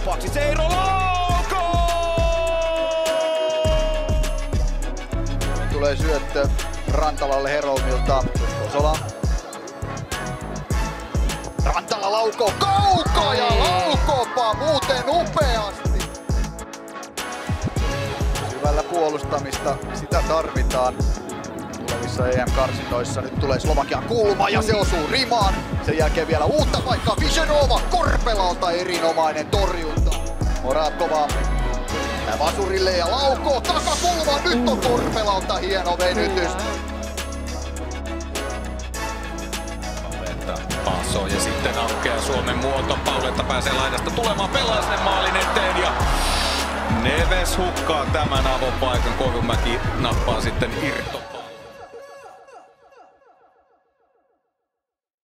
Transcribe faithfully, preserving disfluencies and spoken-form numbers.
vapaaksi. Seiro Lauko! Tulee syöttö Rantalalle Heroumilta. Kosola. Rantala laukoo kaukaa ja laukoopa muuten upeasti. Syvällä puolustamista, sitä tarvitaan tulevissa E M-karsinnoissa. Nyt tulee Slovakian kulma ja se osuu rimaan. Sen jälkeen vielä uutta paikkaa. Visionova Korpelalta erinomainen torjunta. Moravkova vasurille ja laukoo takakulma. Nyt on Korpelalta hieno venytys. Paso ja sitten aukeaa Suomen muoto. Pauletta pääsee laidasta tulemaan, pelaa sinne maalin eteen ja Neves hukkaa tämän avopaikan. Koivumäki nappaa sitten irto.